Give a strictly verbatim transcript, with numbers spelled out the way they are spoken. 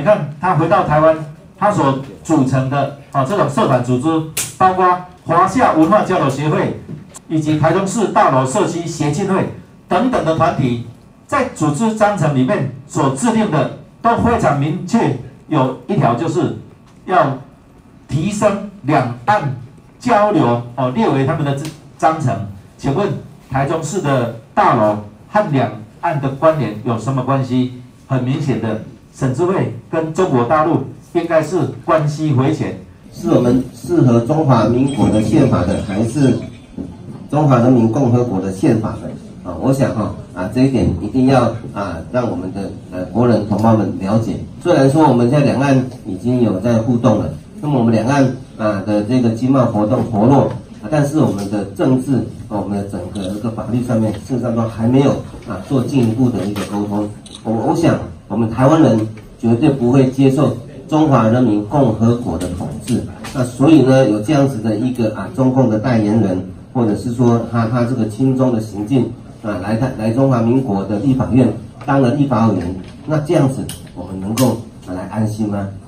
看他回到台湾，他所组成的啊这种社团组织，包括华夏文化交流协会以及台中市大楼社区协进会等等的团体，在组织章程里面所制定的都非常明确，有一条就是要提升两岸交流哦，列为他们的章程。请问台中市的大楼和两岸的关联有什么关系？很明显的，省治会跟中国大陆应该是关系匪浅。 是我们适合中华民国的宪法的，还是中华人民共和国的宪法的？啊，我想哈啊这一点一定要啊让我们的呃国人同胞们了解。虽然说我们在两岸已经有在互动了，那么我们两岸啊的这个经贸活动活络。 但是我们的政治、我们的整个一个法律上面，事实上都还没有啊做进一步的一个沟通。我我想，我们台湾人绝对不会接受中华人民共和国的统治。那所以呢，有这样子的一个啊中共的代言人，或者是说他他这个亲中的行径啊，来台来中华民国的立法院当了立法委员，那这样子我们能够啊来安心吗？